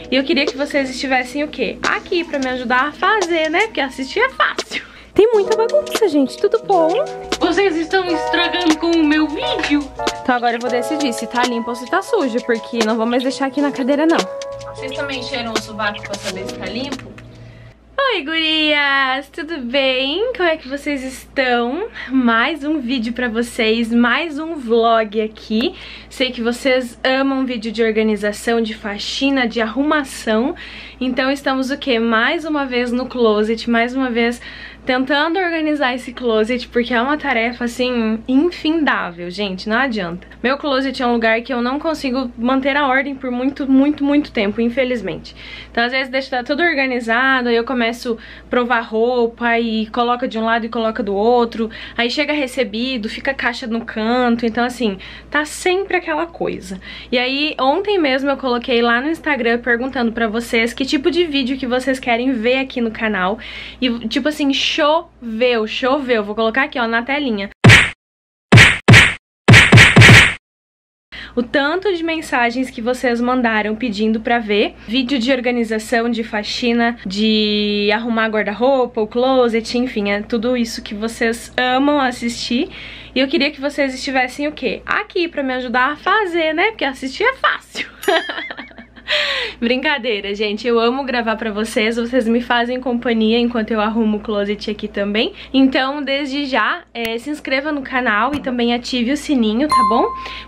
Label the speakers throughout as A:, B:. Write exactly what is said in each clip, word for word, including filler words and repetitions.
A: E eu queria que vocês estivessem o quê? Aqui pra me ajudar a fazer, né? Porque assistir é fácil. Tem muita bagunça, gente. Tudo bom?
B: Vocês estão estragando com o meu vídeo.
A: Então agora eu vou decidir se tá limpo ou se tá sujo, porque não vou mais deixar aqui na cadeira, não.
B: Vocês também cheiram o sovaco pra saber se tá limpo?
A: Oi, gurias! Tudo bem? Como é que vocês estão? Mais um vídeo pra vocês, mais um vlog aqui. Sei que vocês amam vídeo de organização, de faxina, de arrumação. Então estamos o quê? Mais uma vez no closet, mais uma vez tentando organizar esse closet, porque é uma tarefa, assim, infindável, gente, não adianta. Meu closet é um lugar que eu não consigo manter a ordem por muito, muito, muito tempo, infelizmente. Então, às vezes, deixa tudo organizado, aí eu começo a provar roupa e coloca de um lado e coloca do outro, aí chega recebido, fica caixa no canto, então, assim, tá sempre aquela coisa. E aí, ontem mesmo eu coloquei lá no Instagram perguntando pra vocês que tipo de vídeo que vocês querem ver aqui no canal. E, tipo assim, choveu, choveu. Vou colocar aqui, ó, na telinha. O tanto de mensagens que vocês mandaram pedindo pra ver vídeo de organização, de faxina, de arrumar guarda-roupa, o closet, enfim, é tudo isso que vocês amam assistir. E eu queria que vocês estivessem o quê? Aqui pra me ajudar a fazer, né? Porque assistir é fácil. Brincadeira, gente, eu amo gravar pra vocês, vocês me fazem companhia enquanto eu arrumo o closet aqui também. Então, desde já, é, se inscreva no canal e também ative o sininho, tá bom?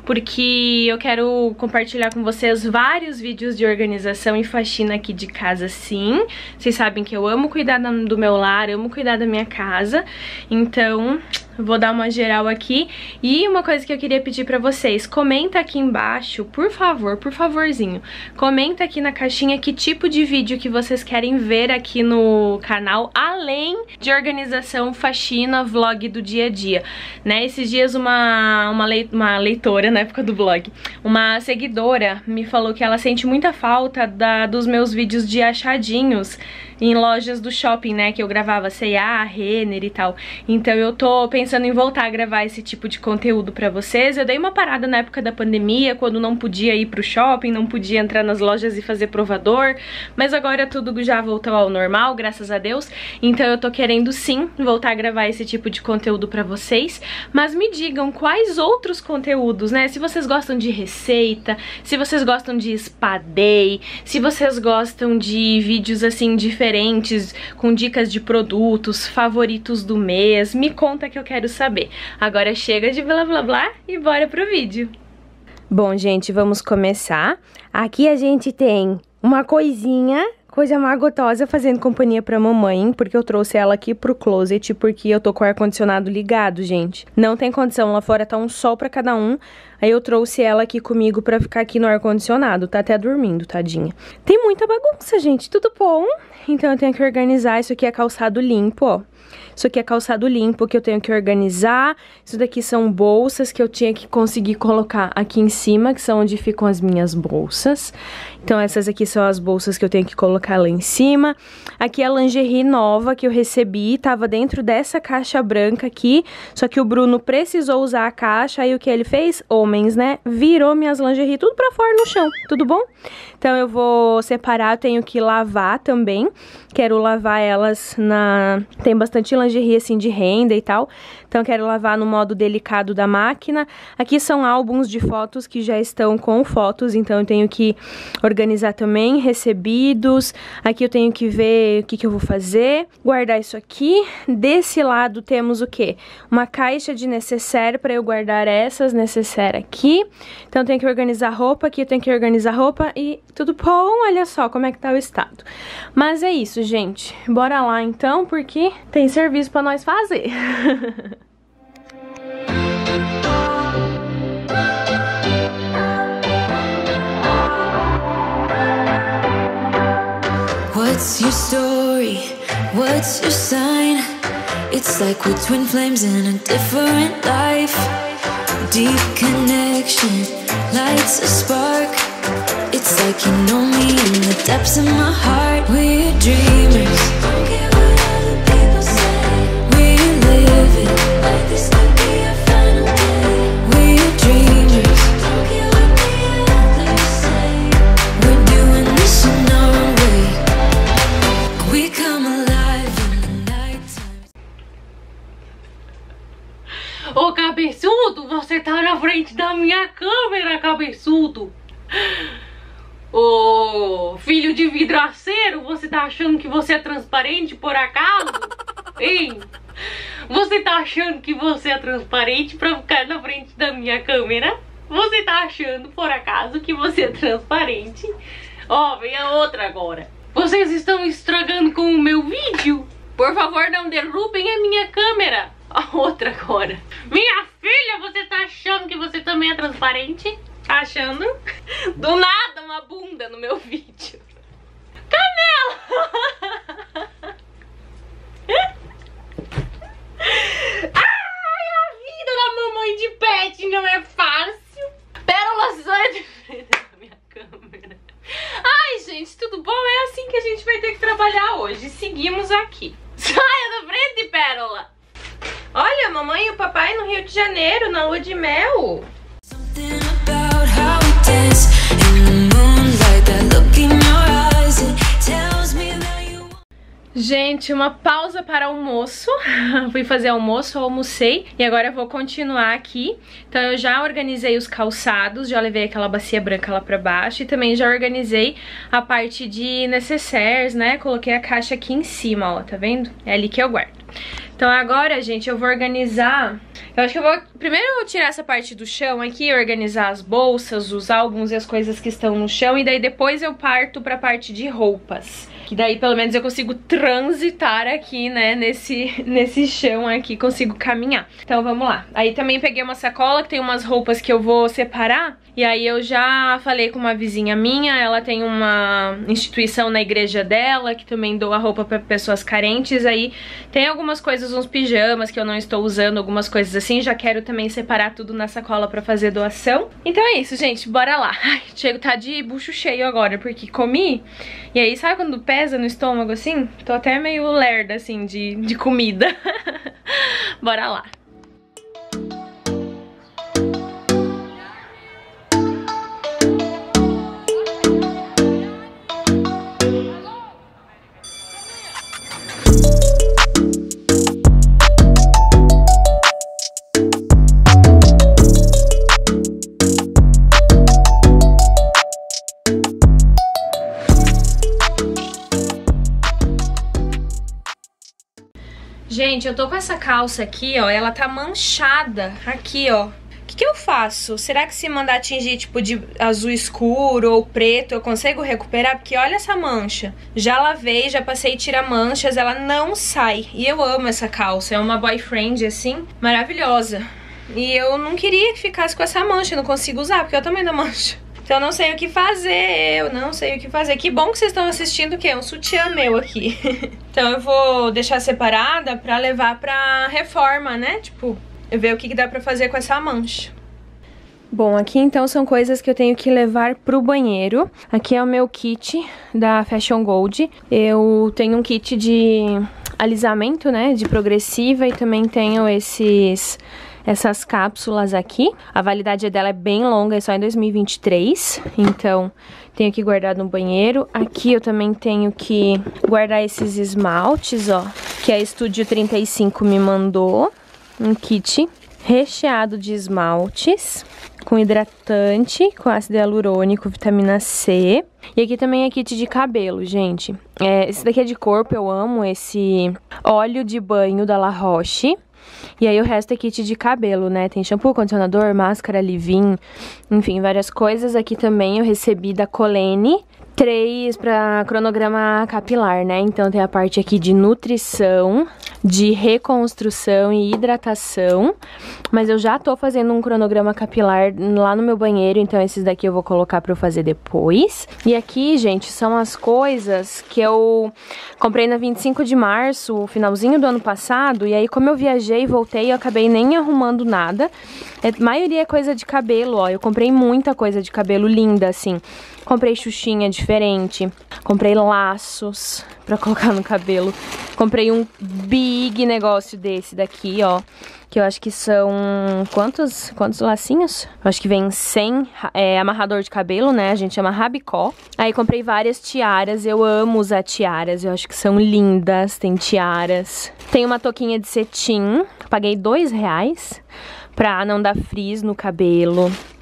A: Porque eu quero compartilhar com vocês vários vídeos de organização e faxina aqui de casa, sim. Vocês sabem que eu amo cuidar do meu lar, amo cuidar da minha casa, então vou dar uma geral aqui. E uma coisa que eu queria pedir pra vocês, comenta aqui embaixo, por favor, por favorzinho, comenta aqui na caixinha que tipo de vídeo que vocês querem ver aqui no canal, além de organização, faxina, vlog do dia a dia, né? Esses dias uma, uma, leit uma leitora, na época do blog, uma seguidora me falou que ela sente muita falta da, dos meus vídeos de achadinhos em lojas do shopping, né, que eu gravava C e A, Renner e tal. Então eu tô pensando em voltar a gravar esse tipo de conteúdo pra vocês. Eu dei uma parada na época da pandemia, quando não podia ir pro shopping, não podia entrar nas lojas e fazer provador, mas agora tudo já voltou ao normal, graças a Deus. Então eu tô querendo sim voltar a gravar esse tipo de conteúdo pra vocês. Mas me digam quais outros conteúdos, né, se vocês gostam de receita, se vocês gostam de spa day, se vocês gostam de vídeos assim diferentes, diferentes, com dicas de produtos, favoritos do mês. Me conta que eu quero saber. Agora chega de blá blá blá e bora pro vídeo. Bom, gente, vamos começar. Aqui a gente tem uma coisinha, coisa mais gostosa, fazendo companhia pra mamãe, porque eu trouxe ela aqui pro closet, porque eu tô com o ar-condicionado ligado, gente. Não tem condição, lá fora tá um sol pra cada um. Aí eu trouxe ela aqui comigo pra ficar aqui no ar-condicionado. Tá até dormindo, tadinha. Tem muita bagunça, gente. Tudo bom? Então eu tenho que organizar. Isso aqui é calçado limpo, ó. Isso aqui é calçado limpo que eu tenho que organizar. Isso daqui são bolsas que eu tinha que conseguir colocar aqui em cima, que são onde ficam as minhas bolsas. Então essas aqui são as bolsas que eu tenho que colocar lá em cima. Aqui é a lingerie nova que eu recebi, tava dentro dessa caixa branca aqui. Só que o Bruno precisou usar a caixa, aí o que ele fez? Homens, né? Virou minhas lingerie tudo pra fora no chão, tudo bom? Então eu vou separar, eu tenho que lavar também. Quero lavar elas na... Tem bastante lingerie assim de renda e tal. Então quero lavar no modo delicado da máquina. Aqui são álbuns de fotos que já estão com fotos, então eu tenho que organizar também, recebidos. Aqui eu tenho que ver o que, que eu vou fazer. Guardar isso aqui. Desse lado temos o quê? Uma caixa de necessaire para eu guardar essas necessaire aqui. Então eu tenho que organizar roupa, aqui eu tenho que organizar roupa e tudo bom. Olha só como é que tá o estado. Mas é isso, gente. Bora lá então, porque tem serviço pra nós fazer.
C: What's your story? What's your sign? It's like we're twin flames in a different life. Deep connection lights a spark. It's like you know me in the depths of my heart. We're dreamers. Don't care what other people say. We live it like this could be our final day. We're dreamers. Don't care what the others say. We're doing this tonight.
B: minha câmera, cabeçudo. Ô, filho de vidraceiro, você tá achando que você é transparente por acaso? Hein? Você tá achando que você é transparente pra ficar na frente da minha câmera? Você tá achando, por acaso, que você é transparente? Ó, vem a outra agora. Vocês estão estragando com o meu vídeo? Por favor, não derrubem a minha câmera. A outra agora. Minha filha, você tá achando que você também é transparente? Achando? Do nada, uma bunda no meu vídeo. Canela! Ai, a vida da mamãe de pet não é fácil. Pérola sai de frente da minha câmera. Ai, gente, tudo bom? É assim que a gente vai ter que trabalhar hoje. Seguimos aqui. Saia da frente, Pérola!
A: Olha, a mamãe e o papai no Rio de Janeiro, na lua de mel. Gente, uma pausa para almoço. Fui fazer almoço, almocei e agora eu vou continuar aqui. Então eu já organizei os calçados, já levei aquela bacia branca lá pra baixo e também já organizei a parte de necessaires, né? Coloquei a caixa aqui em cima, ó, tá vendo? É ali que eu guardo. Então agora, gente, eu vou organizar... Eu acho que eu vou... Primeiro eu vou tirar essa parte do chão aqui, organizar as bolsas, os álbuns e as coisas que estão no chão. E daí depois eu parto pra parte de roupas. Que daí pelo menos eu consigo transitar aqui, né, nesse, nesse chão aqui, consigo caminhar. Então vamos lá. Aí também peguei uma sacola que tem umas roupas que eu vou separar. E aí eu já falei com uma vizinha minha, ela tem uma instituição na igreja dela, que também doa roupa pra pessoas carentes. Aí tem algumas coisas, uns pijamas que eu não estou usando, algumas coisas assim. Já quero também separar tudo na sacola pra fazer doação. Então é isso, gente, bora lá. Ai, chego tá de bucho cheio agora, porque comi. E aí, sabe quando pesa no estômago assim? Tô até meio lerda, assim, de, de comida. Bora lá. Gente, eu tô com essa calça aqui, ó, ela tá manchada aqui, ó. O que que eu faço? Será que se mandar tingir, tipo, de azul escuro ou preto, eu consigo recuperar? Porque olha essa mancha. Já lavei, já passei tira-manchas, ela não sai. E eu amo essa calça, é uma boyfriend, assim, maravilhosa. E eu não queria que ficasse com essa mancha, eu não consigo usar, porque é o tamanho da mancha. Então eu não sei o que fazer, eu não sei o que fazer. Que bom que vocês estão assistindo o quê? Um sutiã meu aqui. Então eu vou deixar separada pra levar pra reforma, né? Tipo, ver o que dá pra fazer com essa mancha. Bom, aqui então são coisas que eu tenho que levar pro banheiro. Aqui é o meu kit da Fashion Gold. Eu tenho um kit de alisamento, né? De progressiva e também tenho esses... essas cápsulas aqui. A validade dela é bem longa, é só em dois mil e vinte e três. Então, tenho que guardar no banheiro. Aqui eu também tenho que guardar esses esmaltes, ó. Que a Estúdio trinta e cinco me mandou. Um kit recheado de esmaltes. Com hidratante, com ácido hialurônico, vitamina C. E aqui também é kit de cabelo, gente. É, esse daqui é de corpo, eu amo esse óleo de banho da La Roche. E aí o resto é kit de cabelo, né? Tem shampoo, condicionador, máscara, leave-in, enfim, várias coisas. Aqui também eu recebi da Colene três para cronograma capilar, né? Então tem a parte aqui de nutrição, de reconstrução e hidratação. Mas eu já tô fazendo um cronograma capilar lá no meu banheiro, então esses daqui eu vou colocar pra eu fazer depois. E aqui, gente, são as coisas que eu comprei na vinte e cinco de março, finalzinho do ano passado. E aí, como eu viajei e voltei, eu acabei nem arrumando nada. A maioria é coisa de cabelo, ó. Eu comprei muita coisa de cabelo linda, assim. Comprei xuxinha diferente, comprei laços pra colocar no cabelo. Comprei um big negócio desse daqui, ó. Que eu acho que são... Quantos, quantos lacinhos? Eu acho que vem cem é, amarrador de cabelo, né? A gente chama rabicó. Aí comprei várias tiaras. Eu amo usar tiaras. Eu acho que são lindas. Tem tiaras. Tem uma touquinha de cetim. Paguei dois reais pra não dar frizz no cabelo.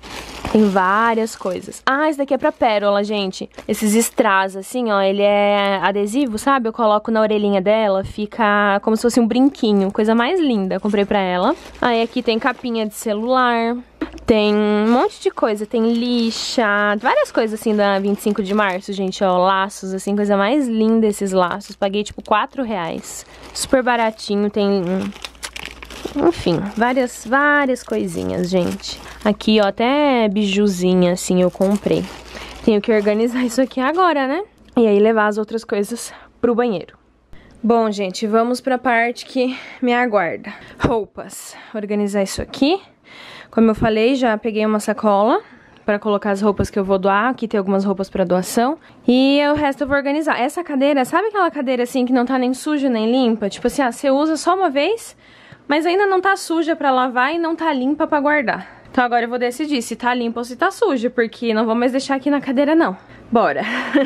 A: Tem várias coisas. Ah, esse daqui é pra pérola, gente. Esses strass, assim, ó, ele é adesivo, sabe? Eu coloco na orelhinha dela, fica como se fosse um brinquinho. Coisa mais linda, comprei pra ela. Aí aqui tem capinha de celular. Tem um monte de coisa, tem lixa, várias coisas assim da vinte e cinco de março, gente, ó, laços, assim, coisa mais linda esses laços. Paguei, tipo, quatro reais. Super baratinho, tem... Enfim, várias, várias coisinhas, gente. Aqui, ó, até bijuzinha, assim, eu comprei. Tenho que organizar isso aqui agora, né? E aí levar as outras coisas pro banheiro. Bom, gente, vamos pra parte que me aguarda. Roupas. Organizar isso aqui. Como eu falei, já peguei uma sacola pra colocar as roupas que eu vou doar. Aqui tem algumas roupas pra doação. E o resto eu vou organizar. Essa cadeira, sabe aquela cadeira, assim, que não tá nem suja nem limpa? Tipo assim, ah, você usa só uma vez... Mas ainda não tá suja pra lavar e não tá limpa pra guardar. Então agora eu vou decidir se tá limpa ou se tá suja, porque não vou mais deixar aqui na cadeira, não. Bora!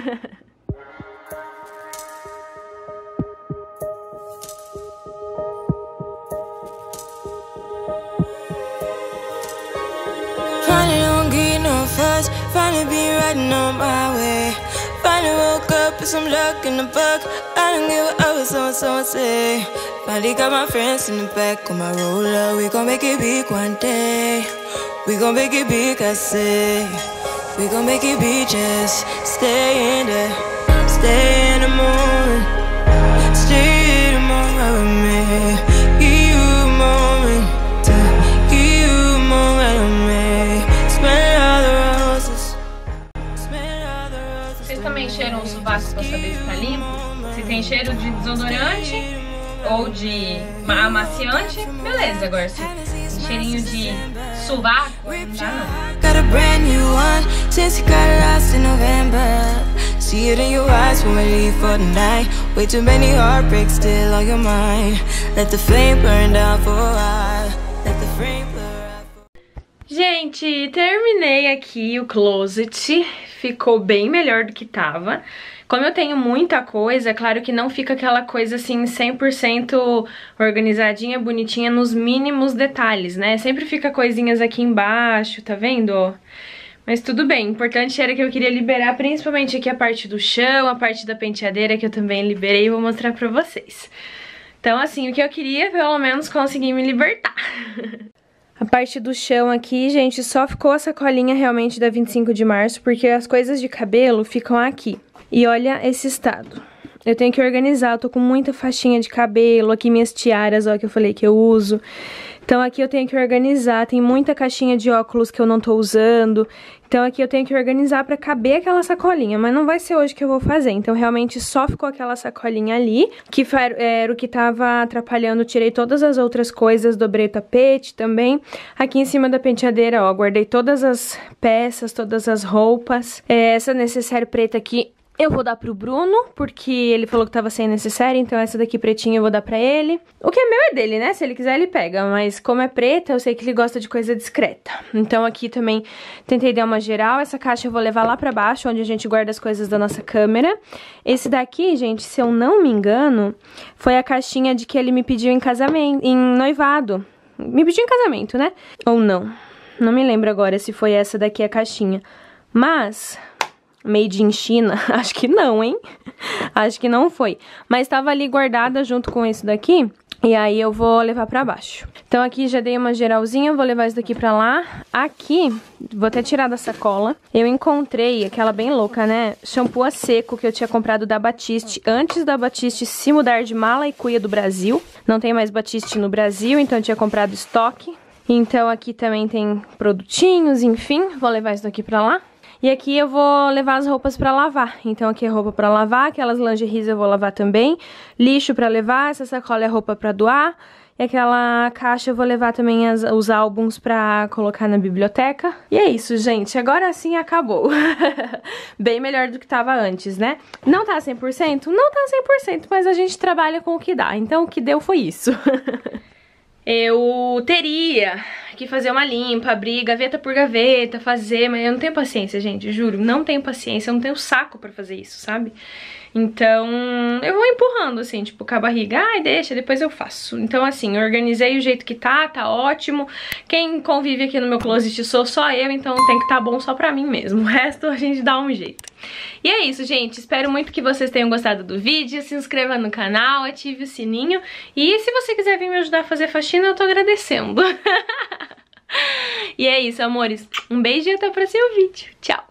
C: Finally woke up with some luck in the book. I don't give a what someone, someone say. Finally got my friends in the back on my roller. We gon' make it big one day. We gon' make it big, I say. We gon' make it big, just stay in there. Stay in the moon. Stay in the moment with me. Give you a moment to give you a moment with me. Smell all the roses. Smell all the roses.
B: Vocês também cheiram o sovaco pra saber se tá limpo? Se tem cheiro de desodorante ou de amaciante, beleza. Agora se tem cheirinho de sovaco, não dá não.
C: Got a brand new one since you got lost in November. See it in your eyes when we leave for the night. Way too many heartbreaks still on your mind. Let the flame burn down for a while. Let the flame burn out.
A: Gente, terminei aqui o closet. Ficou bem melhor do que tava. Como eu tenho muita coisa, é claro que não fica aquela coisa assim cem por cento organizadinha, bonitinha nos mínimos detalhes, né? Sempre fica coisinhas aqui embaixo, tá vendo? Mas tudo bem, o importante era que eu queria liberar principalmente aqui a parte do chão, a parte da penteadeira que eu também liberei e vou mostrar pra vocês. Então assim, o que eu queria pelo menos conseguir me libertar. A parte do chão aqui, gente, só ficou a sacolinha realmente da vinte e cinco de março, porque as coisas de cabelo ficam aqui. E olha esse estado. Eu tenho que organizar, eu tô com muita faixinha de cabelo, aqui minhas tiaras, ó, que eu falei que eu uso. Então aqui eu tenho que organizar, tem muita caixinha de óculos que eu não tô usando. Então aqui eu tenho que organizar pra caber aquela sacolinha, mas não vai ser hoje que eu vou fazer. Então realmente só ficou aquela sacolinha ali, que era o que tava atrapalhando. Tirei todas as outras coisas, dobrei o tapete também. Aqui em cima da penteadeira, ó, guardei todas as peças, todas as roupas. É, essa necessaire preta aqui eu vou dar pro Bruno, porque ele falou que tava sem necessaire, então essa daqui pretinha eu vou dar pra ele. O que é meu é dele, né? Se ele quiser ele pega, mas como é preta, eu sei que ele gosta de coisa discreta. Então aqui também tentei dar uma geral. Essa caixa eu vou levar lá pra baixo, onde a gente guarda as coisas da nossa câmera. Esse daqui, gente, se eu não me engano, foi a caixinha de que ele me pediu em casamento, em noivado. Me pediu em casamento, né? Ou não. Não me lembro agora se foi essa daqui a caixinha. Mas... made in China? Acho que não, hein? Acho que não foi. Mas tava ali guardada junto com isso daqui. E aí eu vou levar pra baixo. Então aqui já dei uma geralzinha, vou levar isso daqui pra lá. Aqui, vou até tirar da sacola. Eu encontrei, aquela bem louca, né? Shampoo a seco que eu tinha comprado da Batiste. Antes da Batiste se mudar de Mala e Cuia do Brasil. Não tem mais Batiste no Brasil, então eu tinha comprado estoque. Então aqui também tem produtinhos, enfim. Vou levar isso daqui pra lá. E aqui eu vou levar as roupas pra lavar. Então aqui é roupa pra lavar, aquelas lingeries eu vou lavar também. Lixo pra levar, essa sacola é roupa pra doar. E aquela caixa eu vou levar também as, os álbuns pra colocar na biblioteca. E é isso, gente. Agora sim acabou. Bem melhor do que tava antes, né? Não tá cem por cento? Não tá cem por cento, mas a gente trabalha com o que dá. Então o que deu foi isso. Eu teria que fazer uma limpa, abrir gaveta por gaveta, fazer, mas eu não tenho paciência, gente, juro, não tenho paciência, eu não tenho saco pra fazer isso, sabe? Então, eu vou empurrando, assim, tipo, com a barriga, ai, deixa, depois eu faço. Então, assim, eu organizei o jeito que tá, tá ótimo. Quem convive aqui no meu closet sou só eu, então tem que tá bom só pra mim mesmo. O resto a gente dá um jeito. E é isso, gente, espero muito que vocês tenham gostado do vídeo, se inscreva no canal, ative o sininho. E se você quiser vir me ajudar a fazer faxina, eu tô agradecendo. E é isso, amores. Um beijo e até o próximo vídeo. Tchau!